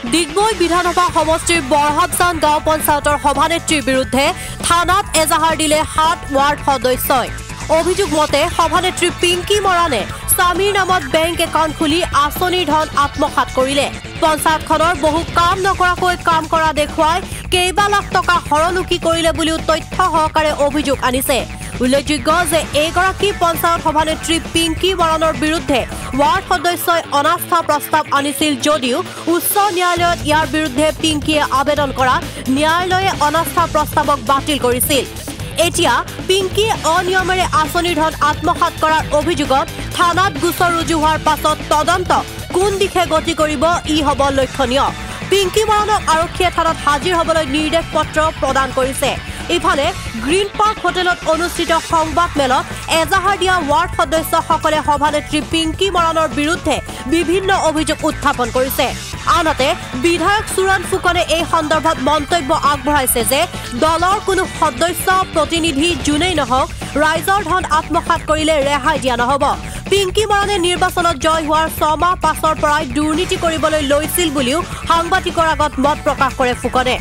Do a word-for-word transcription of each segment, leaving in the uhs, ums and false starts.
ডিগবৈ বিধানসভা সমষ্টিৰ বৰহাটজান গাঁও পঞ্চায়তৰ সভানেত্ৰীৰ বিৰুদ্ধে থানাত এজাহাৰ দিলে সাত ৱাৰ্ড সদস্যই। অভিযোগ মতে সভানেত্ৰী পিংকি মৰাণে স্বামীৰ নামত বেংক একাউণ্ট খুলি আঁচনিৰ ধন আত্মসাৎ কৰিলে। পঞ্চায়তখনৰ বহু কাম নকৰাকৈ কাম কৰা দেখুৱাই কেইবা লাখ টকা হৰলুকি কৰিলে বুলিও তথ্য সহকাৰে অভিযোগ আনিছে। উল্লেখযোগ্য যে এইগৰাকী পঞ্চায়ত সভানেত্ৰী পিংকি মৰাণৰ বিৰুদ্ধে ৱাৰ্ড সদস্যই অনাস্থা প্ৰস্তাৱ আনিছিল যদিও উচ্চ ন্যায়ালয়ত ইয়াৰ বিৰুদ্ধে পিংকিয়ে আবেদন কৰা ন্যায়ালয়ে অনাস্থা প্ৰস্তাৱক বাতিল কৰিছিল। এতিয়া পিংকিয়ে অনিয়মেৰে আঁচনিৰ ধন আত্মসাৎ কৰাৰ অভিযোগত থানাত গোচৰ ৰুজু হোৱাৰ পাছত তদন্ত কোন দিশে গতি কৰিব ই হ'ব লক্ষণীয়। পিংকি মৰাণক আৰক্ষীয়ে থানাত হাজিৰ হ'বলৈ নিৰ্দেশ পত্ৰ প্ৰদান কৰিছে। ইফালে গ্ৰীণ পাৰ্ক হোটেলত অনুষ্ঠিত সংবাদ মেলত এজাহাৰ দিয়া ৱাৰ্ড সদস্যসকলে সভানেত্ৰী পিংকি মৰাণৰ বিৰুদ্ধে বিভিন্ন অভিযোগ উত্থাপন কৰিছে। আনহাতে বিধায়ক সুৰণ ফুকনে এই সন্দৰ্ভত মন্তব্য আগবঢ়াইছে যে দলৰ কোনো সদস্য প্ৰতিনিধি যোনেই নহওক ৰাইজৰ ধন আত্মসাৎ কৰিলে ৰেহাই দিয়া নহ'ব। পিংকি মৰাণে নিৰ্বাচনত জয় হোৱাৰ ছমাহ পাছৰ পৰাই দুৰ্নীতি কৰিবলৈ লৈছিল বুলিও সাংবাদিকৰ আগত মত প্ৰকাশ কৰে ফুকনে।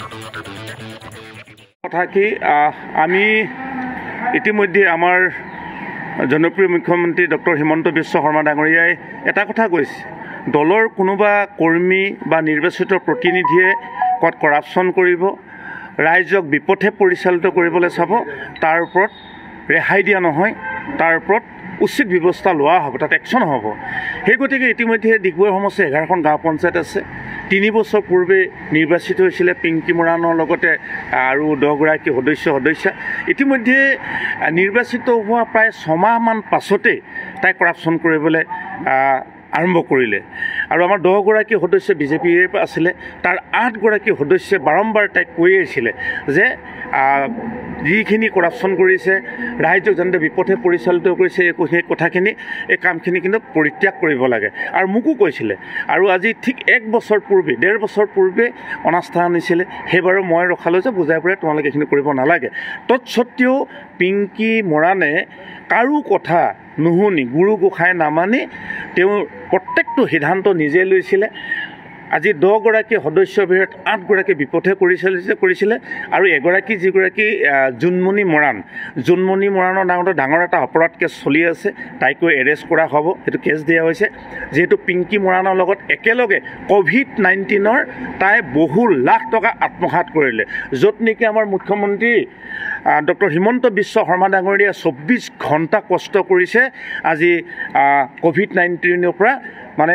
কথা কি আমি ইতিমধ্যে আমাৰ জনপ্ৰিয় মুখ্যমন্ত্ৰী ডক্টৰ হিমন্ত বিশ্ব শৰ্মা ডাঙৰীয়াই এটা কথা কৈছে, দলৰ কোনোবা কৰ্মী বা নিৰ্বাচিত প্ৰতিনিধিয়ে ক'ত কৰাপশ্যন কৰিব, ৰাইজক বিপথে পৰিচালিত কৰিবলৈ চাব, তাৰ ওপৰত ৰেহাই দিয়া নহয়, তাৰ ওপৰত উচিত ব্যৱস্থা লোৱা হ'ব, তাত একশ্যন হ'ব। সেই গতিকে ইতিমধ্যে ডিগবৈ সমষ্টিৰ এঘাৰখন গাঁও পঞ্চায়ত আছে। তিনি বছৰ পূৰ্বে নিৰ্বাচিত হৈছিলে পিংকি মৰাণৰ লগতে আৰু দহগৰাকী সদস্য সদস্যা। ইতিমধ্যে নিৰ্বাচিত হোৱা প্ৰায় ছমাহমান পাছতে তাই কৰাপশ্যন কৰিবলৈ আৰম্ভ কৰিলে আৰু আমাৰ দহগৰাকী সদস্য বিজেপিৰ আছিলে, তাৰ আঠগৰাকী সদস্যই বাৰম্বাৰ তাইক কৈ আহিছিলে যে যিখিনি কৰাপশ্যন কৰিছে, ৰাইজক যেনে বিপথে পৰিচালিত কৰিছে, সেই কথাখিনি এই কামখিনি কিন্তু পৰিত্যাগ কৰিব লাগে আৰু মোকো কৈছিলে। আৰু আজি ঠিক এক বছৰ পূৰ্বে ডেৰ বছৰ পূৰ্বে অনাস্থা আনিছিলে, সেইবাৰো মই ৰখালোঁ যে বুজাই পৰাই তোমালোকে এইখিনি কৰিব নালাগে। তৎসত্বেও পিংকি মৰাণে কাৰো কথা নুশুনি গুৰু গোসাঁই নামানি তেওঁ প্ৰত্যেকটো সিদ্ধান্ত নিজে লৈছিলে। আজি দহগৰাকী সদস্যৰ ভিতৰত আঠগৰাকী বিপথে কৰিছিলে কৰিছিলে আৰু এগৰাকী যিগৰাকী জোনমণি মৰাণ জোনমণি মৰাণৰ নামত ডাঙৰ এটা অপৰাধ কেছ চলি আছে, তাইকো এৰেষ্ট কৰা হ'ব, সেইটো কেছ দিয়া হৈছে। যিহেতু পিংকি মৰাণৰ লগত একেলগে ক'ভিড নাইণ্টিনৰ তাই বহু লাখ টকা আত্মসাৎ কৰিলে, য'ত নেকি আমাৰ মুখ্যমন্ত্ৰী ডক্টৰ হিমন্ত বিশ্ব শৰ্মা ডাঙৰীয়াই চৌব্বিছ ঘণ্টা কষ্ট কৰিছে আজি ক'ভিড নাইণ্টিনৰ পৰা মানে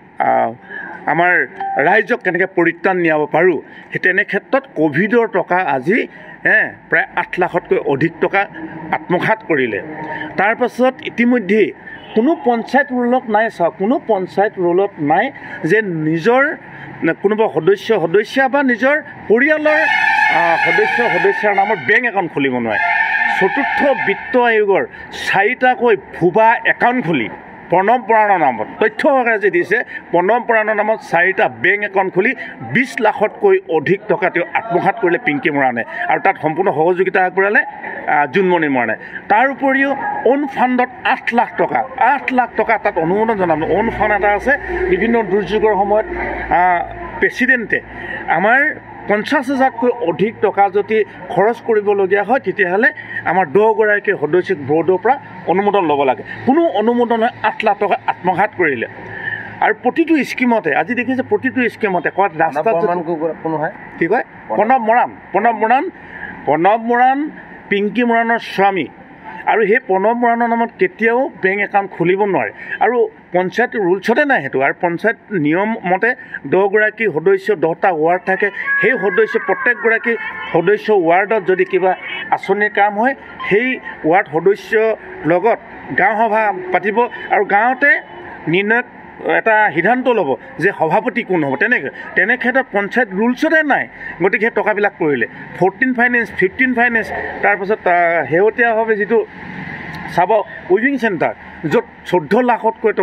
আমাৰ ৰাইজক কেনেকৈ পৰিত্ৰাণ নিয়াব পাৰোঁ। সেই তেনে ক্ষেত্ৰত ক'ভিডৰ টকা আজি প্ৰায় আঠ লাখতকৈ অধিক টকা আত্মসাৎ কৰিলে। তাৰপাছত ইতিমধ্যে কোনো পঞ্চায়ত ৰুলত নাই, চাওক কোনো পঞ্চায়ত ৰুলত নাই যে নিজৰ কোনোবা সদস্য সদস্যা বা নিজৰ পৰিয়ালৰ সদস্য সদস্যাৰ নামত বেংক একাউণ্ট খুলিব নোৱাৰে। চতুৰ্থ বিত্ত আয়োগৰ চাৰিটাকৈ ভুৱা একাউণ্ট খুলি প্ৰণৱ বৰাৰ নামত তথ্য সহকাৰে যে দিছে, প্ৰণৱ বৰাৰ নামত চাৰিটা বেংক একাউণ্ট খুলি বিছ লাখতকৈ অধিক টকা তেওঁ আত্মসাৎ কৰিলে পিংকি মৰাণে আৰু তাত সম্পূৰ্ণ সহযোগিতা আগবঢ়ালে জোনমণি মৰাণে। তাৰ উপৰিও অ'ন ফাণ্ডত আঠ লাখ টকা আঠ লাখ টকা তাত অনুমোদন জনাব। অ'ন ফাণ্ড এটা আছে, বিভিন্ন দুৰ্যোগৰ সময়ত প্ৰেচিডেণ্টে আমাৰ পঞ্চাছ হাজাৰতকৈ অধিক টকা যদি খৰচ কৰিবলগীয়া হয় তেতিয়াহ'লে আমাৰ দহগৰাকী সদস্যক বৰ্ডৰ পৰা অনুমোদন ল'ব লাগে। কোনো অনুমোদন হয় আঠ লাখ টকা আত্মসাৎ কৰিলে। আৰু প্ৰতিটো স্কিমতে আজি দেখিছে, প্ৰতিটো স্কিমতে ক'ৰবাত ৰাস্তাত কি কয় প্ৰণৱ মৰাণ প্ৰণৱ মৰাণ প্ৰণৱ মৰাণ পিংকি মৰাণৰ স্বামী, আৰু সেই প্ৰণৱ মৰাণৰ নামত কেতিয়াও বেংক একাউণ্ট খুলিব নোৱাৰে আৰু পঞ্চায়ত ৰুলছতে নাই সেইটো। আৰু পঞ্চায়ত নিয়ম মতে দহগৰাকী সদস্য দহটা ৱাৰ্ড থাকে, সেই সদস্য প্ৰত্যেকগৰাকী সদস্য ৱাৰ্ডত যদি কিবা আঁচনিৰ কাম হয় সেই ৱাৰ্ড সদস্যৰ লগত গাঁও সভা পাতিব আৰু গাঁৱতে নিৰ্ণয় এটা সিদ্ধান্ত ল'ব যে সভাপতি কোন হ'ব। তেনেকৈ তেনে ক্ষেত্ৰত পঞ্চায়ত ৰুলছতে নাই, গতিকে সেই টকাবিলাক কৰিলে ফৰ্টিন ফাইনেন্স ফিফটিন ফাইনেন্স তাৰপাছত শেহতীয়াভাৱে যিটো চাব উইভিং চেণ্টাৰ, য'ত চৈধ্য লাখতকৈ টকা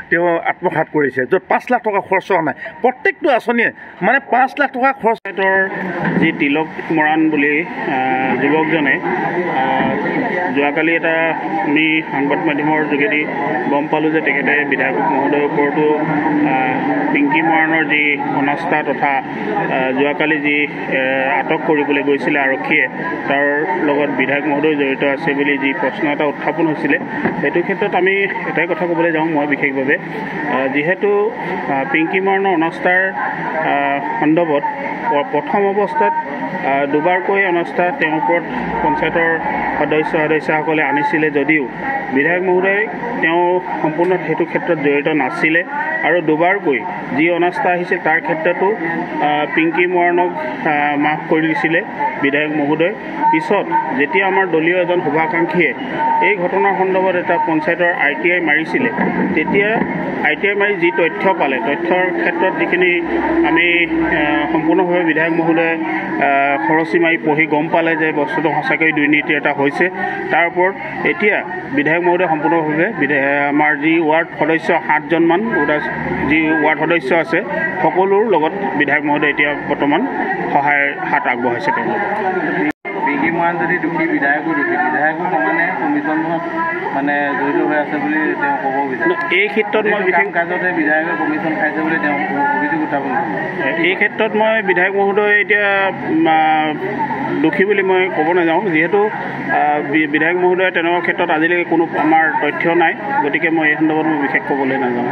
তেওঁ আত্মঘাত কৰিছে, য'ত পাঁচ লাখ টকা খৰচ হোৱা নাই। প্ৰত্যেকটো আঁচনিয়ে মানে পাঁচ লাখ টকা খৰচ। যি তিলক মৰাণ বুলি যুৱকজনে যোৱাকালি এটা আমি সংবাদ মাধ্যমৰ যোগেদি গম পালোঁ যে তেখেতে বিধায়ক মহোদয়ৰ ওপৰতো পিংকি মৰাণৰ যি অনাস্থা তথা যোৱাকালি যি আটক কৰিবলৈ গৈছিলে আৰক্ষীয়ে তাৰ লগত বিধায়ক মহোদয় জড়িত আছে বুলি যি প্ৰশ্ন এটা উত্থাপন হৈছিলে, সেইটো ক্ষেত্ৰত আমি এটাই কথা ক'বলৈ যাওঁ মই বিশেষভাৱে, যিহেতু পিংকি মৰাণৰ অনাস্থাৰ সন্দৰ্ভত প্ৰথম অৱস্থাত দুবাৰকৈ অনাস্থা তেওঁৰ ওপৰত পঞ্চায়তৰ সদস্য সদস্যসকলে আনিছিলে যদিও বিধায়ক মহোদয় তেওঁ সম্পূৰ্ণ সেইটো ক্ষেত্ৰত জড়িত নাছিলে আৰু দুবাৰকৈ যি অনাস্থা আহিছিল তাৰ ক্ষেত্ৰতো পিংকি মৰাণক মাফ কৰি দিছিলে বিধায়ক মহোদয়। পিছত যেতিয়া আমাৰ দলীয় এজন শুভাকাংক্ষীয়ে এই ঘটনাৰ সন্দৰ্ভত এটা পঞ্চায়তৰ আই টি আই মাৰিছিলে, তেতিয়া আই টি আই মাৰি যি তথ্য পালে, তথ্যৰ ক্ষেত্ৰত যিখিনি আমি সম্পূৰ্ণভাৱে বিধায়ক মহোদয়ে খৰচী মাৰি পঢ়ি গম পালে যে বস্তুটো সঁচাকৈ দুৰ্নীতি এটা হৈছে, তাৰ ওপৰত এতিয়া বিধায়ক মহোদয় সম্পূৰ্ণভাৱে আমাৰ যি ৱাৰ্ড সদস্য সাতজনমান যি ৱাৰ্ড সদস্য আছে সকলোৰ লগত বিধায়ক মহোদয় এতিয়া বৰ্তমান সহায়ৰ হাত আগবঢ়াইছে তেওঁলোকক। পিংকি মৰাণ যদি দোষী, বিধায়কো দোষী, বিধায়কো সমানে কমিশ্যনত মানে জড়িত হৈ আছে বুলি তেওঁ ক'ব বিচাৰে। এই ক্ষেত্ৰত মই বিশেষ কাজতে বিধায়কে কমিশ্যন খাইছে বুলি তেওঁ অভিযোগ উত্থাপন কৰিছে। এই ক্ষেত্ৰত মই বিধায়ক মহোদয় এতিয়া দোষী বুলি মই ক'ব নাযাওঁ, যিহেতু বিধায়ক মহোদয় তেনেকুৱা ক্ষেত্ৰত আজিলৈকে কোনো আমাৰ তথ্য নাই, গতিকে মই এই সন্দৰ্ভত মই বিশেষ ক'বলৈ নাযাওঁ।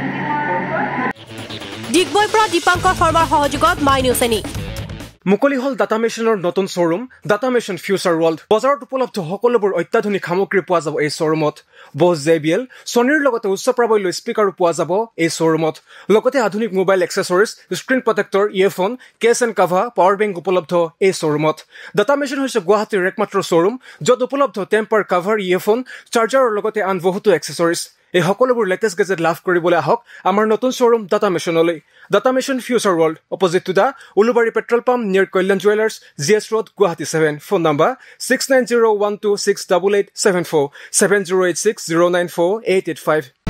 ডিগবৈৰ পৰা দীপাংকৰ শৰ্মাৰ সহযোগত মাই নিউজ এনি। মুকলি হল ডাটা মেচিনৰ নতুন showroom data machine future world. বজাৰত উপলব্ধ সকলোবোৰ অত্যাধুনিক সামগ্ৰী পোৱা যাব এই শ্বৰুমত। বছ জে বি এল, ছনীৰ লগতে উচ্চ প্ৰাবল্য স্পীকাৰো পোৱা যাব এই শ্বৰুমত। লগতে আধুনিক mobile accessories, screen protector, earphone, case and cover, power bank উপলব্ধ এই শ্বৰুমত। ডাটা মেচিন হৈছে গুৱাহাটীৰ একমাত্ৰ শ্বৰুম য'ত উপলব্ধ টেম্পাৰ, কাভাৰ, ইয়েৰফোন, চাৰ্জাৰৰ লগতে আন বহুতো এক্সেছৰিজ। এই সকলোবোৰ লেটেষ্ট গেজেট লাভ কৰিবলৈ আহক আমাৰ নতুন শ্বৰুম ডাটা মেচিনলৈ। Data machine future world, opposite to the Ulubari petrol pump near Kalyan jewellers, G S road, Guwahati seven. Phone number six nine zero' one two six double eight seven four, seven zero' eight six zero' nine four eight eight five.